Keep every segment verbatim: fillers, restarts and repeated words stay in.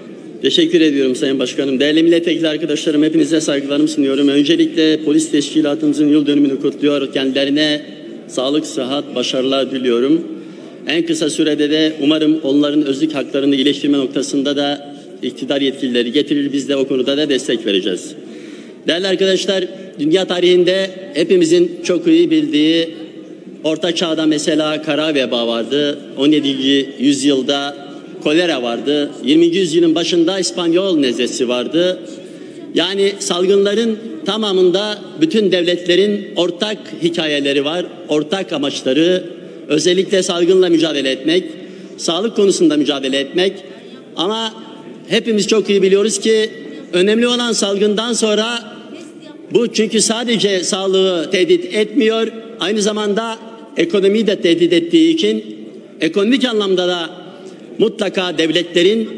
Teşekkür ediyorum Sayın Başkanım. Değerli milletvekili arkadaşlarım, hepinize saygılarımı sunuyorum. Öncelikle polis teşkilatımızın yıl dönümünü kutluyor. Kendilerine sağlık, sıhhat, başarılar diliyorum. En kısa sürede de umarım onların özlük haklarını iyileştirme noktasında da iktidar yetkilileri getirir. Biz de o konuda da destek vereceğiz. Değerli arkadaşlar, dünya tarihinde hepimizin çok iyi bildiği Orta Çağ'da mesela kara veba vardı. on yedinci yüzyılda kolera vardı. yirminci yüzyılın başında İspanyol nezlesi vardı. Yani salgınların tamamında bütün devletlerin ortak hikayeleri var, ortak amaçları. Özellikle salgınla mücadele etmek, sağlık konusunda mücadele etmek. Ama hepimiz çok iyi biliyoruz ki önemli olan salgından sonra bu, çünkü sadece sağlığı tehdit etmiyor, aynı zamanda ekonomiyi de tehdit ettiği için ekonomik anlamda da mutlaka devletlerin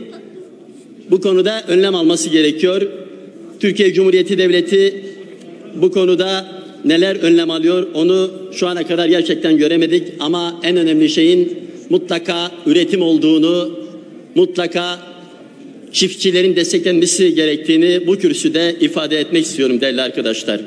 bu konuda önlem alması gerekiyor. Türkiye Cumhuriyeti Devleti bu konuda neler önlem alıyor onu şu ana kadar gerçekten göremedik. Ama en önemli şeyin mutlaka üretim olduğunu, mutlaka çiftçilerin desteklenmesi gerektiğini bu kürsüde ifade etmek istiyorum değerli arkadaşlar.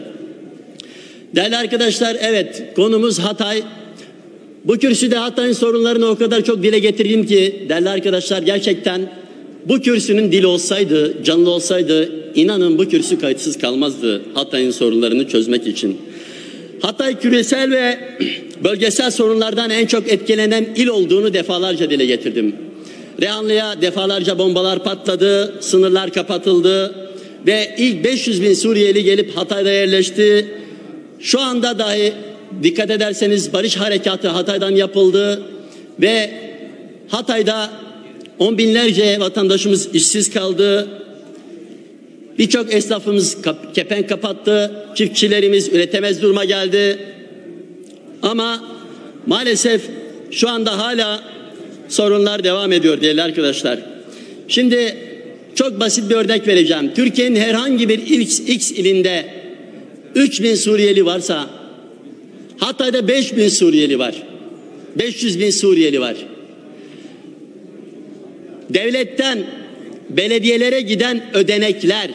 Değerli arkadaşlar, evet, konumuz Hatay. Bu kürsüde Hatay'ın sorunlarını o kadar çok dile getirdim ki değerli arkadaşlar, gerçekten bu kürsünün dili olsaydı, canlı olsaydı, inanın bu kürsü kayıtsız kalmazdı Hatay'ın sorunlarını çözmek için. Hatay küresel ve bölgesel sorunlardan en çok etkilenen il olduğunu defalarca dile getirdim. Rehanlı'ya defalarca bombalar patladı, sınırlar kapatıldı ve ilk beş yüz bin Suriyeli gelip Hatay'da yerleşti. Şu anda dahi dikkat ederseniz barış harekatı Hatay'dan yapıldı ve Hatay'da on binlerce vatandaşımız işsiz kaldı. Birçok esnafımız kap kepenk kapattı, çiftçilerimiz üretemez duruma geldi. Ama maalesef şu anda hala sorunlar devam ediyor değerli arkadaşlar. Şimdi çok basit bir örnek vereceğim. Türkiye'nin herhangi bir X, X ilinde üç bin Suriyeli varsa Hatay'da beş bin Suriyeli var. beş yüz bin Suriyeli var. Devletten belediyelere giden ödenekler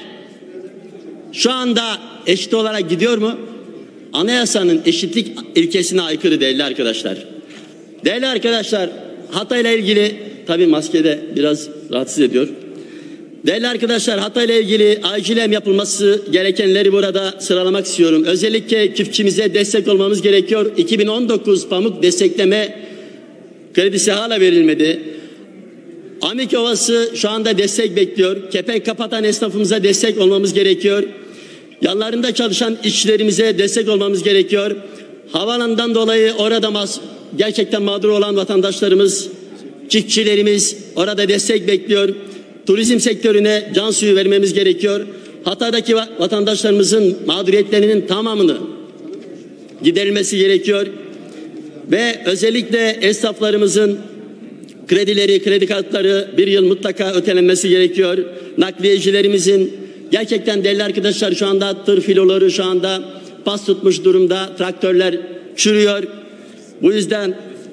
şu anda eşit olarak gidiyor mu? Anayasanın eşitlik ilkesine aykırı değerli arkadaşlar. Değerli arkadaşlar, Hatay'la ilgili tabii maskede biraz rahatsız ediyor. Değerli arkadaşlar, Hatay'la ilgili acilen yapılması gerekenleri burada sıralamak istiyorum. Özellikle çiftçimize destek olmamız gerekiyor. iki bin on dokuz pamuk destekleme kredisi hala verilmedi. Amik Ovası şu anda destek bekliyor. Kepenk kapatan esnafımıza destek olmamız gerekiyor. Yanlarında çalışan işçilerimize destek olmamız gerekiyor. Havaalanından dolayı orada gerçekten mağdur olan vatandaşlarımız, çiftçilerimiz orada destek bekliyor. Turizm sektörüne can suyu vermemiz gerekiyor. Hatay'daki vatandaşlarımızın mağduriyetlerinin tamamını giderilmesi gerekiyor. Ve özellikle esnaflarımızın kredileri, kredi kartları bir yıl mutlaka ötelenmesi gerekiyor. Nakliyecilerimizin gerçekten değerli arkadaşlar, şu anda tır filoları şu anda pas tutmuş durumda. Traktörler çürüyor. Bu yüzden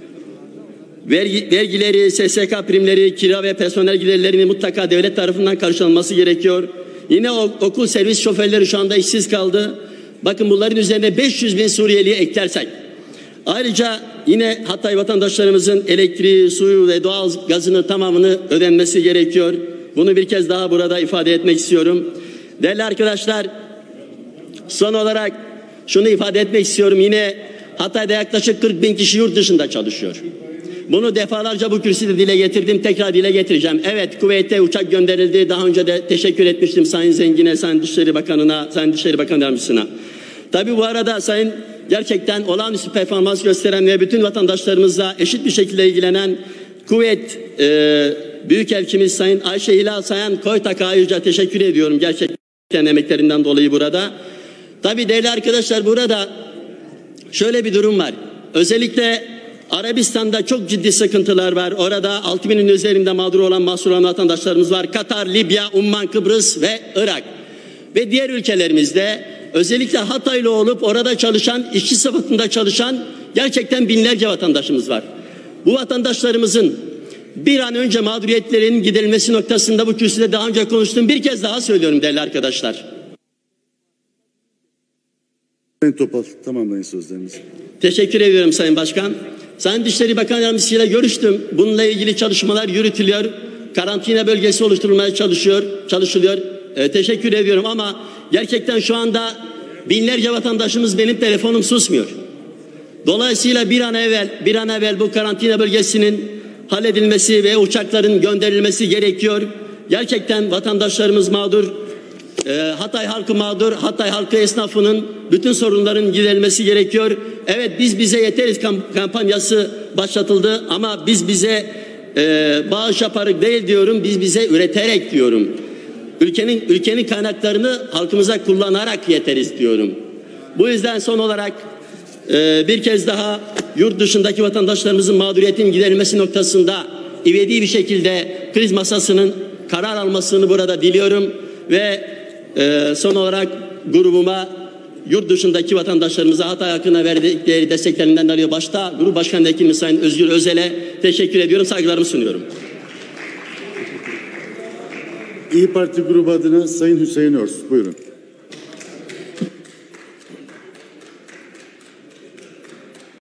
vergi, vergileri, S S K primleri, kira ve personel giderlerini mutlaka devlet tarafından karşılanması gerekiyor. Yine okul servis şoförleri şu anda işsiz kaldı. Bakın, bunların üzerine beş yüz bin Suriyeli'yi eklersek. Ayrıca yine Hatay vatandaşlarımızın elektriği, suyu ve doğal gazını tamamını ödenmesi gerekiyor. Bunu bir kez daha burada ifade etmek istiyorum. Değerli arkadaşlar, son olarak şunu ifade etmek istiyorum. Yine Hatay'da yaklaşık kırk bin kişi yurt dışında çalışıyor. Bunu defalarca bu kürsüde dile getirdim, tekrar dile getireceğim. Evet, Kuveyt'e uçak gönderildi. Daha önce de teşekkür etmiştim Sayın Zengin'e, Sayın Dışişleri Bakanı'na, Sayın Dışişleri Bakan Yardımcısı'na. Tabii bu arada Sayın gerçekten olağanüstü performans gösteren ve bütün vatandaşlarımızla eşit bir şekilde ilgilenen Kuveyt e, Büyükelçimiz Sayın Ayşe Hilal Sayan Koytak'a ayrıca teşekkür ediyorum gerçekten emeklerinden dolayı burada. Tabii değerli arkadaşlar, burada şöyle bir durum var. Özellikle Arabistan'da çok ciddi sıkıntılar var. Orada altı binin üzerinde mağdur olan, mahsur olan vatandaşlarımız var. Katar, Libya, Umman, Kıbrıs ve Irak. Ve diğer ülkelerimizde özellikle Hataylı olup orada çalışan, işçi sıfatında çalışan gerçekten binlerce vatandaşımız var. Bu vatandaşlarımızın bir an önce mağduriyetlerin giderilmesi noktasında bu kürsüde daha önce konuştum. Bir kez daha söylüyorum değerli arkadaşlar. Sayın Topal, tamamlayın sözlerinizi. Teşekkür ediyorum Sayın Başkan. Sayın Dışişleri Bakan Yardımcısıyla görüştüm. Bununla ilgili çalışmalar yürütülüyor. Karantina bölgesi oluşturulmaya çalışıyor, çalışılıyor. Ee, teşekkür ediyorum ama gerçekten şu anda binlerce vatandaşımız benim telefonum susmuyor. Dolayısıyla bir an evvel bir an evvel bu karantina bölgesinin halledilmesi ve uçakların gönderilmesi gerekiyor. Gerçekten vatandaşlarımız mağdur. Ee, Hatay halkı mağdur. Hatay halkı esnafının bütün sorunların giderilmesi gerekiyor. Evet, biz bize yeteriz kampanyası başlatıldı ama biz bize e, bağış yaparak değil diyorum. Biz bize üreterek diyorum. Ülkenin ülkenin kaynaklarını halkımıza kullanarak yeteriz diyorum. Bu yüzden son olarak e, bir kez daha yurt dışındaki vatandaşlarımızın mağduriyetinin giderilmesi noktasında ivedi bir şekilde kriz masasının karar almasını burada diliyorum ve e, son olarak grubuma, yurt dışındaki vatandaşlarımıza Hatay hakkında verdikleri desteklerinden dolayı başta Grup Başkan Vekilimiz Sayın Özgür Özel'e teşekkür ediyorum, saygılarımı sunuyorum. İyi Parti grubu adına Sayın Hüseyin Örs, buyurun.